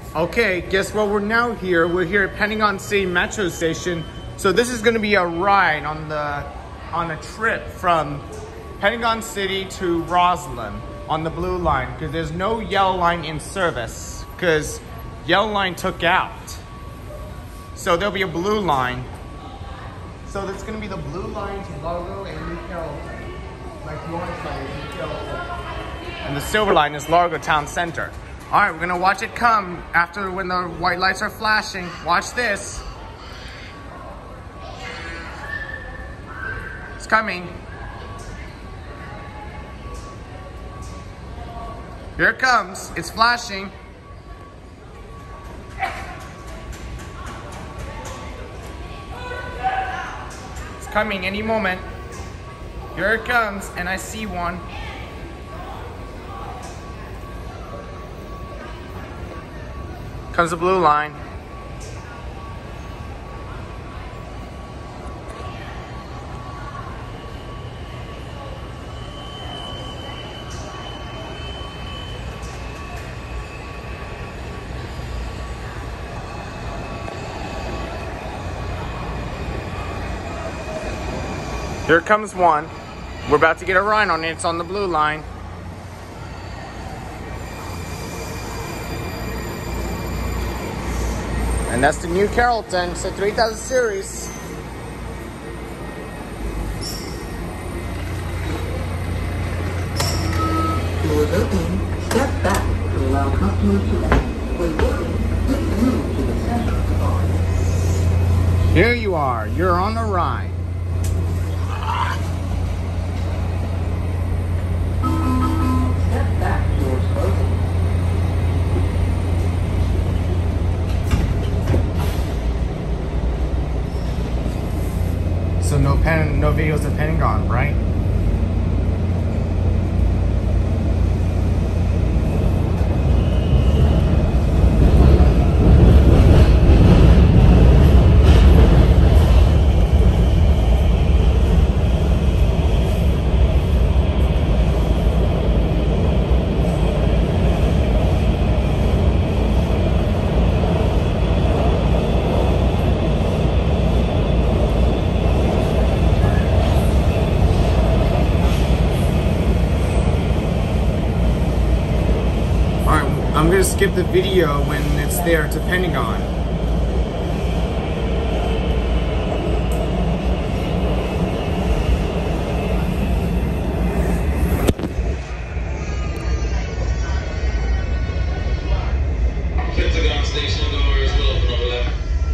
Okay, guess what? We're now here. We're here at Pentagon City Metro Station. So this is going to be a ride on a trip from Pentagon City to Rosslyn on the blue line, because there's no yellow line in service because yellow line took out. So there'll be a blue line. So that's going to be the blue line to Largo and New Carrollton. Like the orange line is New Carrollton. And the silver line is Largo Town Center. All right, we're gonna watch it come after when the white lights are flashing. Watch this. It's coming. Here it comes. It's flashing. It's coming any moment. Here it comes, and I see one. Comes the blue line. Here comes one. We're about to get a ride on it. It's on the blue line. And that's the New Carrollton. It's a 3000 series. Doors open. Step back to allow customers to exit. When boarding, please move to the center of the car. Here you are. You're on the ride. Step back. Doors closing. So no videos of Pentagon, right? I'm gonna skip the video when it's there to Pentagon. Pentagon station doors will open over there.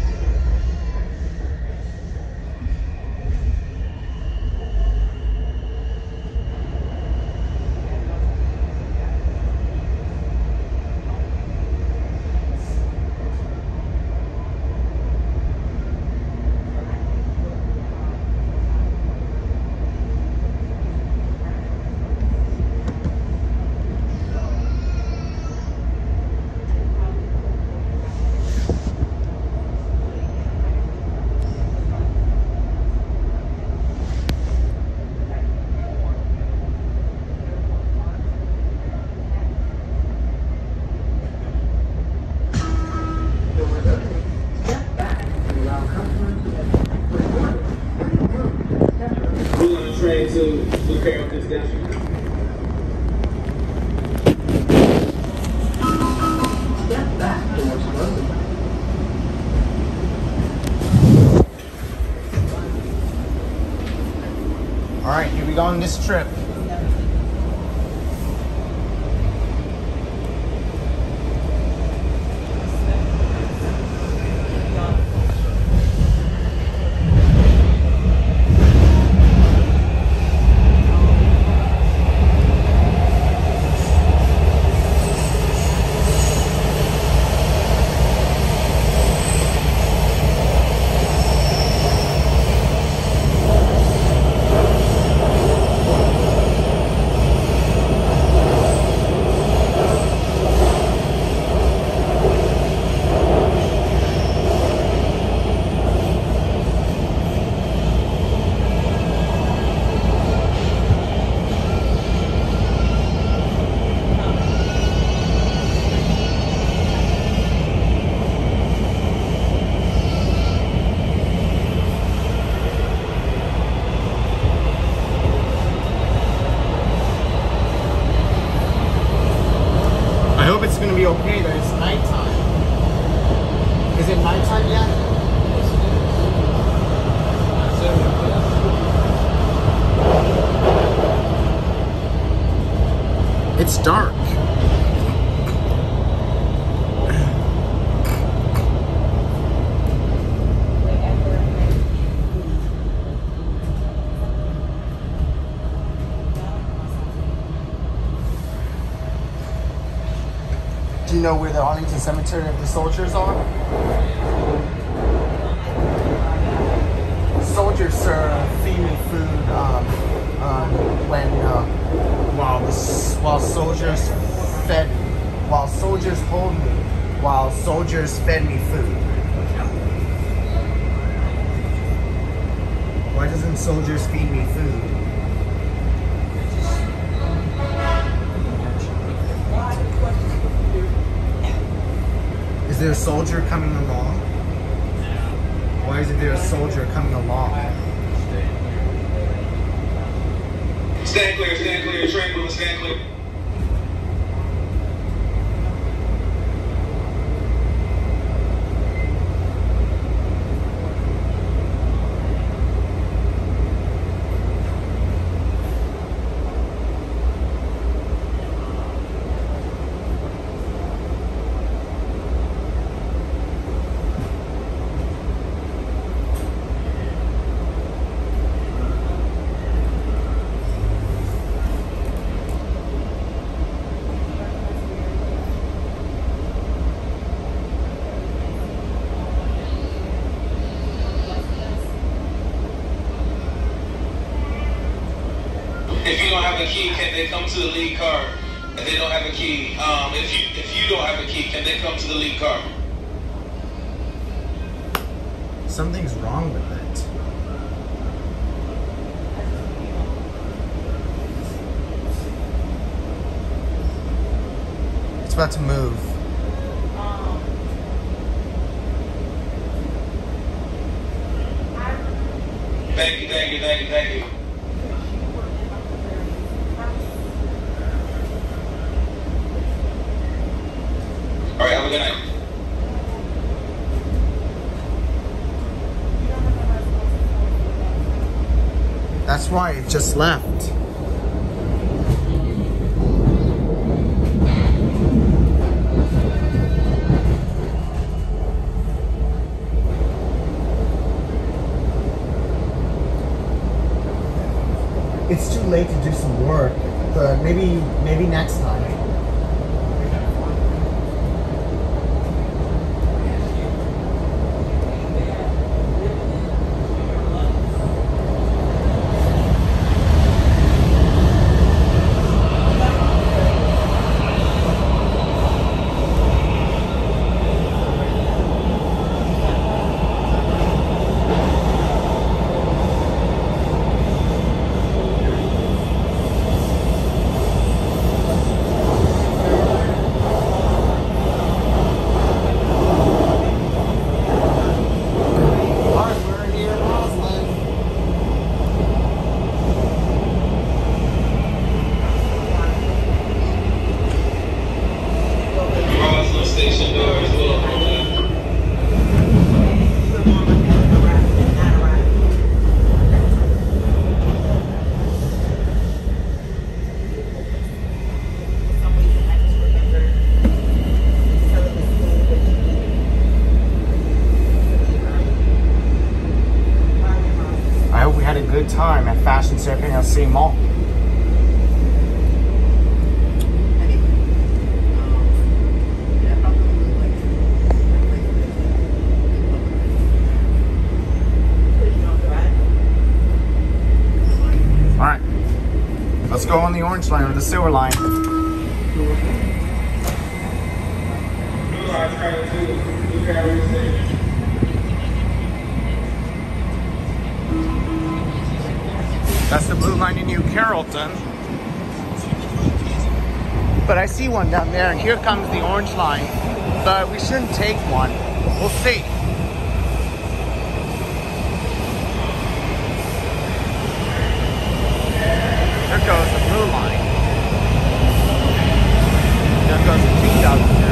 Train to Carrollton Station. Step back. Doors closing. All right, here we go on this trip. it's gonna be okay that it's nighttime. Is it nighttime yet? It's dark. Do you know where the Arlington Cemetery of the Soldiers are? Soldiers feed me food while soldiers hold me, while soldiers fed me food. Why doesn't soldiers feed me food? Is there a soldier coming along? Why isn't there a soldier coming along? Stand clear, train moving, stand clear. If you don't have a key, can they come to the lead car? If they don't have a key, if you don't have a key, can they come to the lead car? Something's wrong with it. It's about to move. Thank you. All right, have a good night. That's why it just left. It's too late to do some work, but maybe next time. Good time at Fashion Surfing at Sea Mall. Alright, let's go on the orange line or the silver line. That's the blue line in New Carrollton. But I see one down there, and here comes the orange line. But we shouldn't take one. We'll see. There goes the blue line. There goes the pink out.